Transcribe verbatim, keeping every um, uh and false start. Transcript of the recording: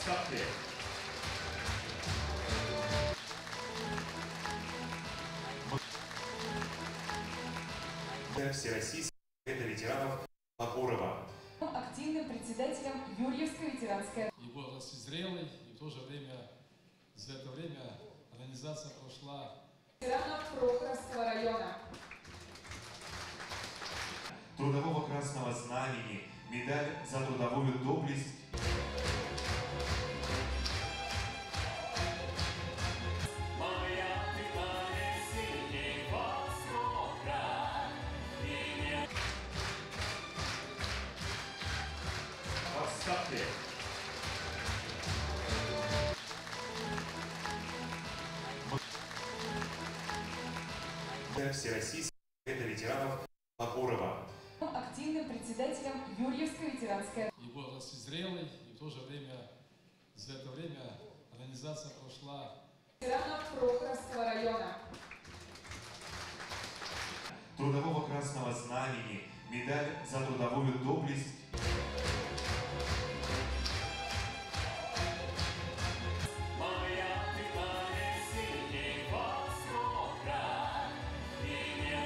Поставьте. Всероссийский совета ветеранов Бакурова. Активным председателем Юрьевской ветеранской. И возраст зрелый, и в то же время, за это время организация прошла. Ветеранов Прохоровского района. Трудового Красного Знамени, медаль за трудовую доблесть. Поставьте. Всероссийский совета ветеранов Бакурова. Активным председателем Юрьевской ветеранской. И возраст зрелый, и в то же время, за это время организация прошла. Ветеранов Прохоровского района. Трудового Красного Знамени, медаль за трудовую доблесть.